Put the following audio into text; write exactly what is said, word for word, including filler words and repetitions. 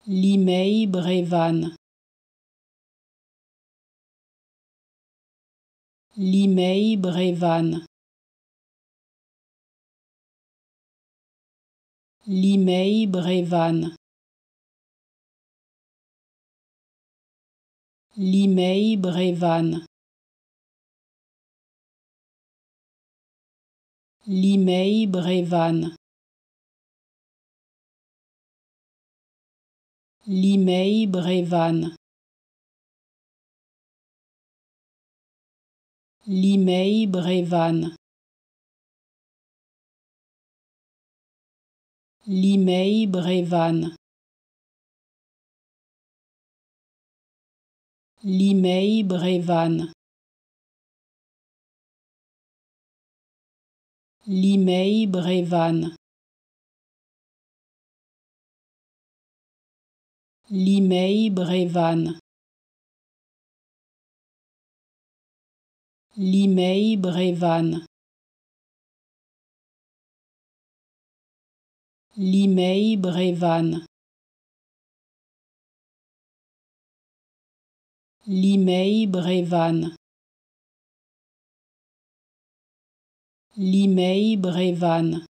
Limei Brévannes. Limei Brévannes. Limei Brévannes. Limei Brévannes. Limei Brévannes. Limei Brévannes. Limei Brévannes. Limei Brévannes. Limei Brévannes. Limei Brévannes. Limei Brévannes. Limei Brévannes. Limei Brévannes. Limei Brévannes. Limei Brévannes.